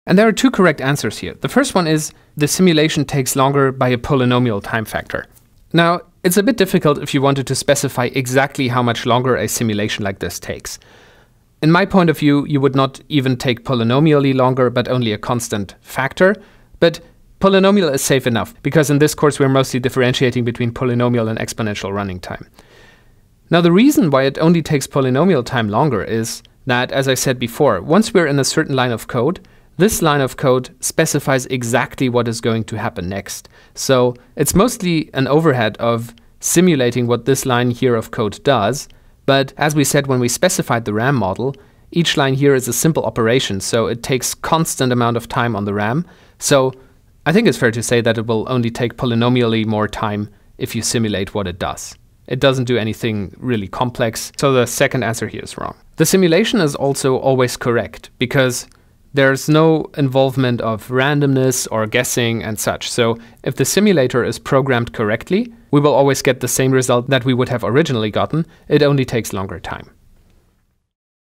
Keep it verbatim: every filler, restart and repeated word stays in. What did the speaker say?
And there are two correct answers here. The first one is the simulation takes longer by a polynomial time factor. Now, it's a bit difficult if you wanted to specify exactly how much longer a simulation like this takes. In my point of view, you would not even take polynomially longer, but only a constant factor. But polynomial is safe enough, because in this course we're mostly differentiating between polynomial and exponential running time. Now, the reason why it only takes polynomial time longer is that, as I said before, once we're in a certain line of code, this line of code specifies exactly what is going to happen next. So it's mostly an overhead of simulating what this line here of code does. But as we said when we specified the RAM model, each line here is a simple operation, so it takes constant amount of time on the RAM. So I think it's fair to say that it will only take polynomially more time if you simulate what it does. It doesn't do anything really complex, so the second answer here is wrong. The simulation is also always correct, because there's no involvement of randomness or guessing and such. So if the simulator is programmed correctly, we will always get the same result that we would have originally gotten. It only takes longer time.